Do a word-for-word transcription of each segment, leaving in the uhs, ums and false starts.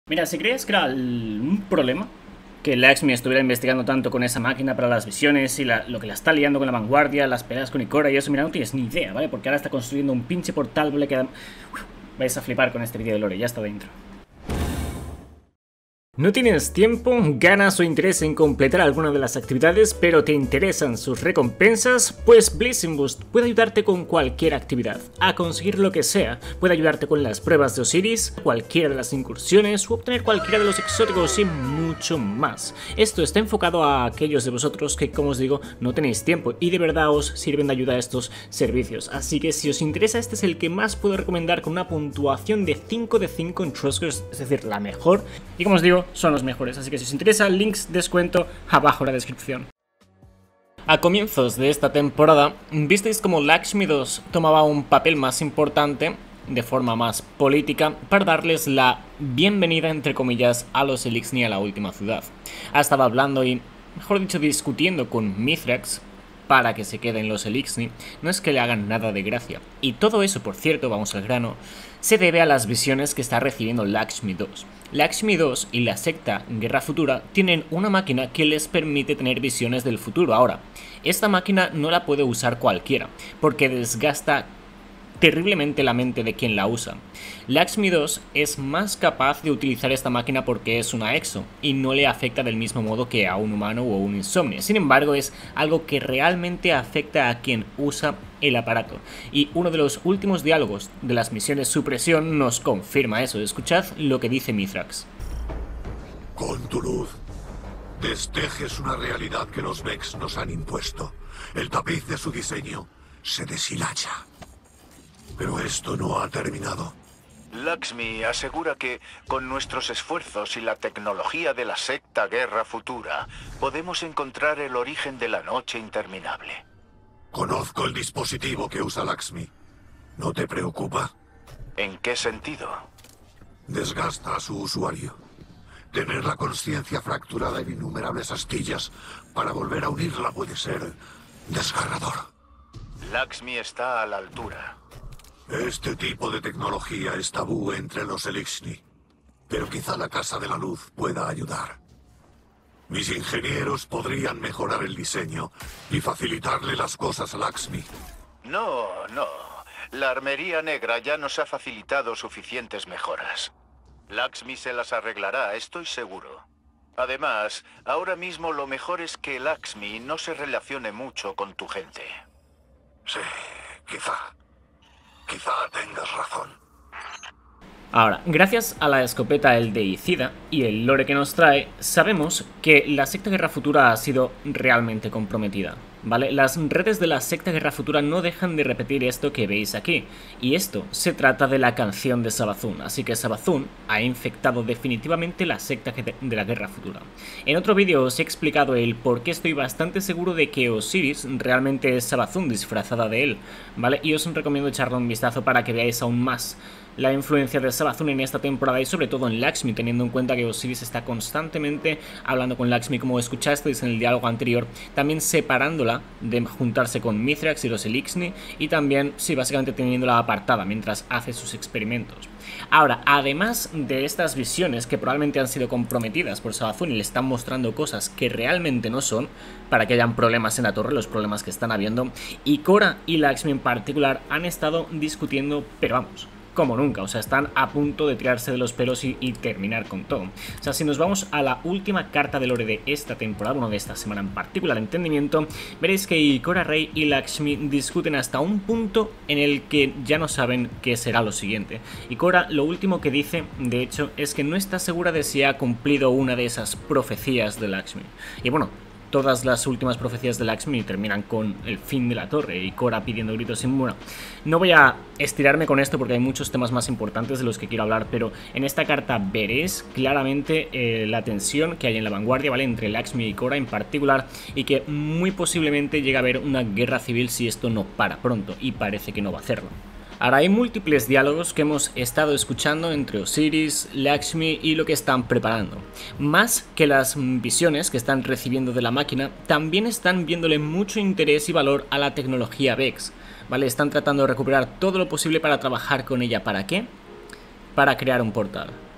Mira, si crees que era el- un problema que Lakshmi estuviera investigando tanto con esa máquina para las visiones y la- lo que la está liando con la vanguardia, las peleas con Ikora y eso, mira, no tienes ni idea, ¿vale? Porque ahora está construyendo un pinche portal, ¿vale? Que... Uf, vais a flipar con este vídeo de lore, ya está dentro. ¿No tienes tiempo, ganas o interés en completar alguna de las actividades, pero te interesan sus recompensas? Pues Blazing Boost puede ayudarte con cualquier actividad, a conseguir lo que sea. Puede ayudarte con las pruebas de Osiris, cualquiera de las incursiones, o obtener cualquiera de los exóticos y mucho más. Esto está enfocado a aquellos de vosotros que, como os digo, no tenéis tiempo y de verdad os sirven de ayuda a estos servicios. Así que si os interesa, este es el que más puedo recomendar con una puntuación de cinco de cinco en Trustcores, es decir, la mejor. Y como os digo, son los mejores, así que si os interesa, links descuento abajo en la descripción. A comienzos de esta temporada, visteis como Lakshmi dos tomaba un papel más importante, de forma más política, para darles la bienvenida, entre comillas, a los Eliksni a la última ciudad. Estaba hablando y, mejor dicho, discutiendo con Mithrax para que se queden los Eliksni, no es que le hagan nada de gracia. Y todo eso, por cierto, vamos al grano, se debe a las visiones que está recibiendo Lakshmi dos. Lakshmi dos y la secta Guerra Futura tienen una máquina que les permite tener visiones del futuro. Ahora, esta máquina no la puede usar cualquiera, porque desgasta terriblemente la mente de quien la usa. Lakshmi dos es más capaz de utilizar esta máquina porque es una exo y no le afecta del mismo modo que a un humano o un insomnio. Sin embargo, es algo que realmente afecta a quien usa el aparato. Y uno de los últimos diálogos de las misiones supresión nos confirma eso. Escuchad lo que dice Mithrax. Con tu luz, destejes una realidad que los Vex nos han impuesto. El tapiz de su diseño se deshilacha. Pero esto no ha terminado. Lakshmi asegura que, con nuestros esfuerzos y la tecnología de la secta Guerra Futura, podemos encontrar el origen de la noche interminable. Conozco el dispositivo que usa Lakshmi. ¿No te preocupa? ¿En qué sentido? Desgasta a su usuario. Tener la conciencia fracturada en innumerables astillas para volver a unirla puede ser desgarrador. Lakshmi está a la altura. Este tipo de tecnología es tabú entre los Eliksni, pero quizá la Casa de la Luz pueda ayudar. Mis ingenieros podrían mejorar el diseño y facilitarle las cosas a Lakshmi. No, no. La Armería Negra ya nos ha facilitado suficientes mejoras. Lakshmi se las arreglará, estoy seguro. Además, ahora mismo lo mejor es que Lakshmi no se relacione mucho con tu gente. Sí, quizá. Quizá tengas razón. Ahora, gracias a la escopeta el deicida y el lore que nos trae, sabemos que la secta Guerra Futura ha sido realmente comprometida, ¿vale? Las redes de la secta Guerra Futura no dejan de repetir esto que veis aquí, y esto se trata de la canción de Savathûn, así que Savathûn ha infectado definitivamente la secta de la Guerra Futura. En otro vídeo os he explicado el por qué estoy bastante seguro de que Osiris realmente es Savathûn disfrazada de él, ¿vale? Y os recomiendo echarle un vistazo para que veáis aún más la influencia de Savathûn en esta temporada y sobre todo en Lakshmi, teniendo en cuenta que Osiris está constantemente hablando con Lakshmi, como escuchasteis en el diálogo anterior, también separándola de juntarse con Mithrax y los Eliksni, y también, sí, básicamente teniéndola apartada mientras hace sus experimentos. Ahora, además de estas visiones que probablemente han sido comprometidas por Savathûn y le están mostrando cosas que realmente no son, para que hayan problemas en la torre, los problemas que están habiendo, Ikora y Lakshmi en particular han estado discutiendo, pero vamos, como nunca, o sea, están a punto de tirarse de los pelos y, y terminar con todo. O sea, si nos vamos a la última carta de lore de esta temporada, bueno, de esta semana en particular, entendimiento, veréis que Ikora Rey y Lakshmi discuten hasta un punto en el que ya no saben qué será lo siguiente. Ikora lo último que dice, de hecho, es que no está segura de si ha cumplido una de esas profecías de Lakshmi. Y bueno, todas las últimas profecías de Lakshmi terminan con el fin de la torre y Ikora pidiendo gritos sin... Bueno, no voy a estirarme con esto porque hay muchos temas más importantes de los que quiero hablar, pero en esta carta veréis claramente eh, la tensión que hay en la vanguardia, ¿vale? Entre Lakshmi y Ikora en particular, y que muy posiblemente llegue a haber una guerra civil si esto no para pronto, y parece que no va a hacerlo. Ahora, hay múltiples diálogos que hemos estado escuchando entre Osiris, Lakshmi y lo que están preparando. Más que las visiones que están recibiendo de la máquina, también están viéndole mucho interés y valor a la tecnología Vex, ¿vale? Están tratando de recuperar todo lo posible para trabajar con ella. ¿Para qué? Para crear un portal.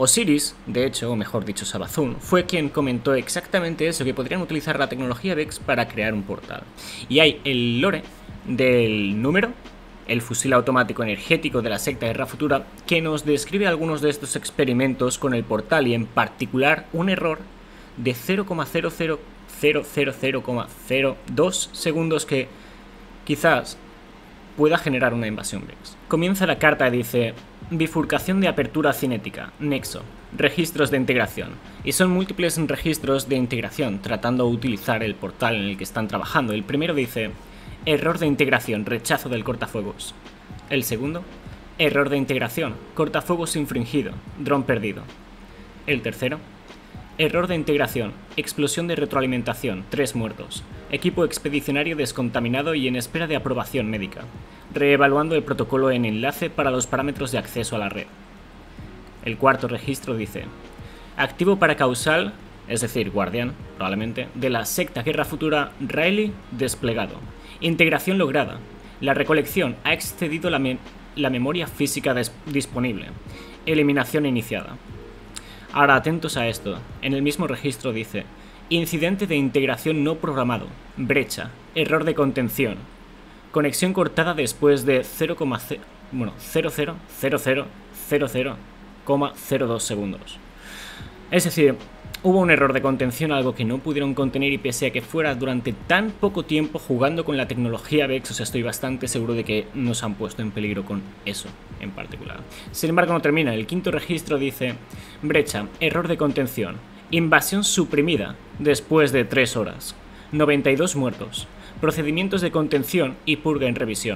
Osiris, de hecho, o mejor dicho Savathûn, fue quien comentó exactamente eso, que podrían utilizar la tecnología Vex para crear un portal. Y hay el lore del número, el fusil automático energético de la secta Guerra Futura, que nos describe algunos de estos experimentos con el portal y en particular un error de cero coma cero cero cero cero cero coma cero dos segundos que quizás pueda generar una invasión Vex. Comienza la carta y dice: bifurcación de apertura cinética, nexo, registros de integración. Y son múltiples registros de integración tratando de utilizar el portal en el que están trabajando. El primero dice: error de integración, rechazo del cortafuegos. El segundo: error de integración, cortafuegos infringido, dron perdido. El tercero: error de integración, explosión de retroalimentación, tres muertos. Equipo expedicionario descontaminado y en espera de aprobación médica. Reevaluando el protocolo en enlace para los parámetros de acceso a la red. El cuarto registro dice: activo para causal, es decir, guardián, probablemente, de la secta Guerra Futura Riley desplegado. Integración lograda. La recolección ha excedido la, me la memoria física disponible. Eliminación iniciada. Ahora, atentos a esto. En el mismo registro dice: incidente de integración no programado. Brecha. Error de contención. Conexión cortada después de cero coma cero cero cero cero cero coma cero dos segundos. Es decir, hubo un error de contención, algo que no pudieron contener, y pese a que fuera durante tan poco tiempo jugando con la tecnología Vex, o sea, estoy bastante seguro de que nos han puesto en peligro con eso en particular. Sin embargo, no termina. El quinto registro dice: brecha, error de contención, invasión suprimida después de tres horas, noventa y dos muertos, procedimientos de contención y purga en revisión.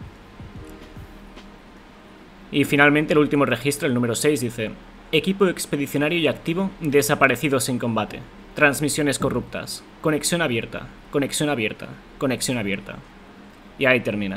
Y finalmente el último registro, el número seis, dice: equipo expedicionario y activo desaparecidos en combate. Transmisiones corruptas. Conexión abierta. Conexión abierta. Conexión abierta. Y ahí termina.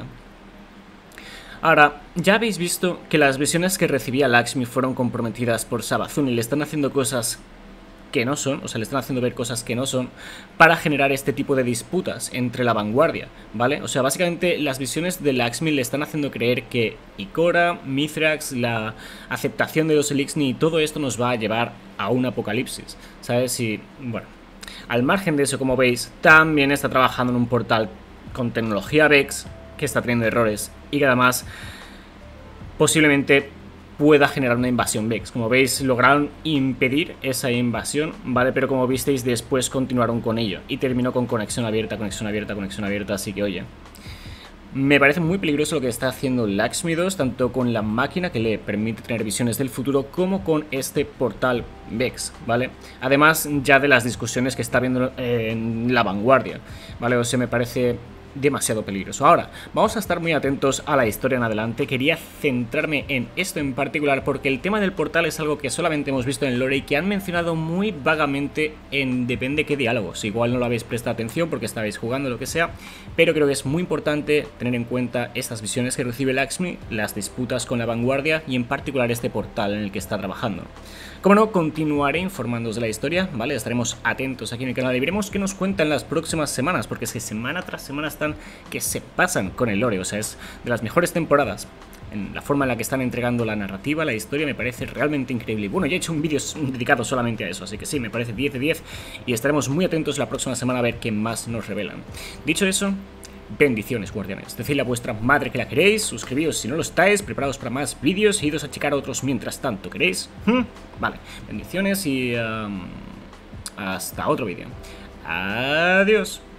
Ahora, ya habéis visto que las visiones que recibía Lakshmi fueron comprometidas por Savathûn y le están haciendo cosas que no son, o sea, le están haciendo ver cosas que no son, para generar este tipo de disputas entre la vanguardia, ¿vale? O sea, básicamente las visiones de Lakshmi le están haciendo creer que Ikora, Mithrax, la aceptación de los Eliksni y todo esto nos va a llevar a un apocalipsis, ¿sabes? Y, bueno, al margen de eso, como veis, también está trabajando en un portal con tecnología Vex, que está teniendo errores y que además posiblemente pueda generar una invasión Vex. Como veis, lograron impedir esa invasión, ¿vale? Pero como visteis, después continuaron con ello y terminó con conexión abierta, conexión abierta, conexión abierta. Así que, oye, me parece muy peligroso lo que está haciendo Lakshmi dos, tanto con la máquina que le permite tener visiones del futuro, como con este portal Vex, ¿vale? Además, ya de las discusiones que está habiendo en la vanguardia, ¿vale? O sea, me parece demasiado peligroso. Ahora, vamos a estar muy atentos a la historia en adelante. Quería centrarme en esto en particular porque el tema del portal es algo que solamente hemos visto en el lore y que han mencionado muy vagamente en depende qué diálogos. Igual no lo habéis prestado atención porque estabais jugando, lo que sea, pero creo que es muy importante tener en cuenta estas visiones que recibe Lakshmi, las disputas con la vanguardia y en particular este portal en el que está trabajando. Como no, continuaré informándoos de la historia, ¿vale? Estaremos atentos aquí en el canal y veremos qué nos cuentan las próximas semanas, porque es que semana tras semana están que se pasan con el lore, o sea, es de las mejores temporadas. En la forma en la que están entregando la narrativa, la historia, me parece realmente increíble. Y bueno, ya he hecho un vídeo dedicado solamente a eso, así que sí, me parece diez de diez y estaremos muy atentos la próxima semana a ver qué más nos revelan. Dicho eso, bendiciones, guardianes. Decidle a vuestra madre que la queréis, suscribíos si no lo estáis, preparaos para más vídeos y idos a checar otros mientras tanto, ¿queréis? ¿Mm? Vale, bendiciones y um, hasta otro vídeo. Adiós.